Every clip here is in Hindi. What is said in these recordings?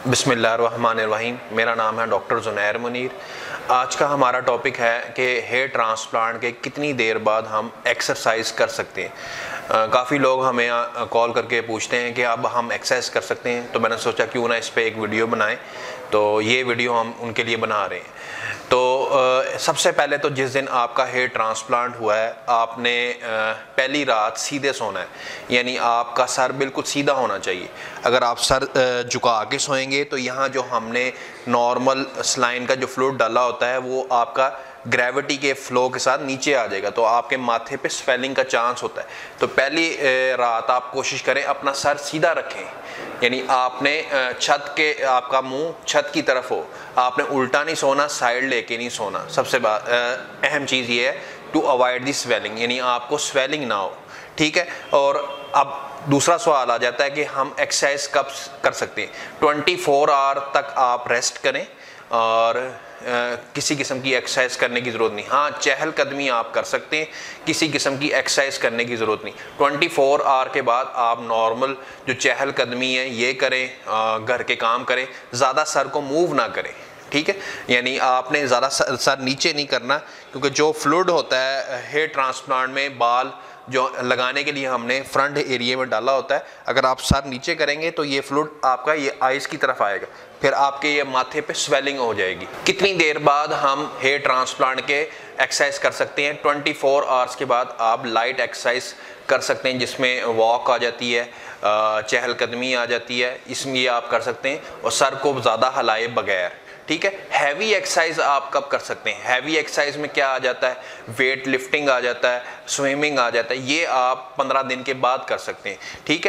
बिस्मिल्लाहिर्रहमानिर्रहीम। मेरा नाम है डॉक्टर ज़ुनैर मुनीर। आज का हमारा टॉपिक है कि हेयर ट्रांसप्लांट के कितनी देर बाद हम एक्सरसाइज कर सकते हैं। काफ़ी लोग हमें कॉल करके पूछते हैं कि अब हम एक्सरसाइज कर सकते हैं, तो मैंने सोचा क्यों ना इस पर एक वीडियो बनाएं। तो ये वीडियो हम उनके लिए बना रहे हैं। तो सबसे पहले तो जिस दिन आपका हेयर ट्रांसप्लांट हुआ है, आपने पहली रात सीधे सोना है, यानी आपका सर बिल्कुल सीधा होना चाहिए। अगर आप सर झुका के सोएंगे तो यहाँ जो हमने नॉर्मल सलाइन का जो फ्लूइड डाला होता है वो आपका ग्रेविटी के फ्लो के साथ नीचे आ जाएगा, तो आपके माथे पे स्वेलिंग का चांस होता है। तो पहली रात आप कोशिश करें अपना सर सीधा रखें, यानी आपने छत के आपका मुंह छत की तरफ हो, आपने उल्टा नहीं सोना, साइड लेके नहीं सोना। सबसे अहम चीज़ ये है टू अवॉइड दी स्वेलिंग, यानी आपको स्वेलिंग ना हो, ठीक है। और अब दूसरा सवाल आ जाता है कि हम एक्सरसाइज कब कर सकते हैं। 24 आवर तक आप रेस्ट करें और किसी किस्म की एक्सरसाइज करने की ज़रूरत नहीं। हाँ, चहलकदमी आप कर सकते हैं, किसी किस्म की एक्सरसाइज करने की ज़रूरत नहीं। 24 आवर के बाद आप नॉर्मल जो चहलकदमी है ये करें, घर के काम करें, ज़्यादा सर को मूव ना करें, ठीक है। यानी आपने ज़्यादा सर नीचे नहीं करना, क्योंकि जो फ्लूइड होता है हेयर ट्रांसप्लांट में, बाल जो लगाने के लिए हमने फ्रंट एरिया में डाला होता है, अगर आप सर नीचे करेंगे तो ये फ्लूइड आपका ये आइज़ की तरफ आएगा, फिर आपके ये माथे पे स्वेलिंग हो जाएगी। कितनी देर बाद हम हेयर ट्रांसप्लांट के एक्सरसाइज कर सकते हैं? 24 आवर्स के बाद आप लाइट एक्सरसाइज कर सकते हैं, जिसमें वॉक आ जाती है, चहलकदमी आ जाती है, इसमें ये आप कर सकते हैं और सर को ज़्यादा हिलाए बगैर, ठीक है। हैवी एक्सरसाइज आप कब कर सकते हैं? हैवी एक्सरसाइज में क्या आ जाता है? वेट लिफ्टिंग आ जाता है, स्विमिंग आ जाता है, ये आप 15 दिन के बाद कर सकते हैं, ठीक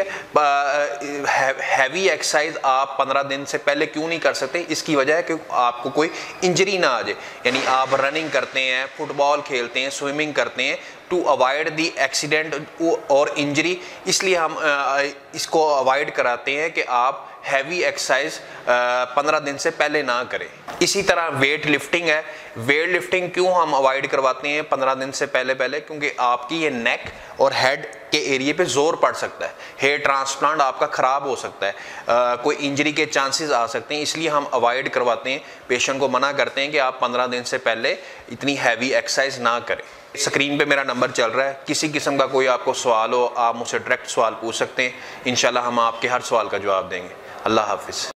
है। हैवी एक्सरसाइज आप 15 दिन से पहले क्यों नहीं कर सकते? इसकी वजह है कि आपको कोई इंजरी ना आ जाए, यानी आप रनिंग करते हैं, फुटबॉल खेलते हैं, स्विमिंग करते हैं, टू अवॉइड दी एक्सीडेंट और इंजरी, इसलिए हम इसको अवॉइड कराते हैं कि आप हैवी एक्सरसाइज 15 दिन से पहले ना करें। इसी तरह वेट लिफ्टिंग है, वेट लिफ्टिंग क्यों हम अवॉइड करवाते हैं 15 दिन से पहले? क्योंकि आपकी ये नेक और हेड के एरिया पे जोर पड़ सकता है, हेयर ट्रांसप्लांट आपका ख़राब हो सकता है, कोई इंजरी के चांसेस आ सकते हैं, इसलिए हम अवॉइड करवाते हैं। पेशेंट को मना करते हैं कि आप 15 दिन से पहले इतनी हैवी एक्सरसाइज ना करें। स्क्रीन पे मेरा नंबर चल रहा है, किसी किस्म का कोई आपको सवाल हो आप मुझसे डायरेक्ट सवाल पूछ सकते हैं, इंशाल्लाह हम आपके हर सवाल का जवाब देंगे। अल्लाह हाफिज़।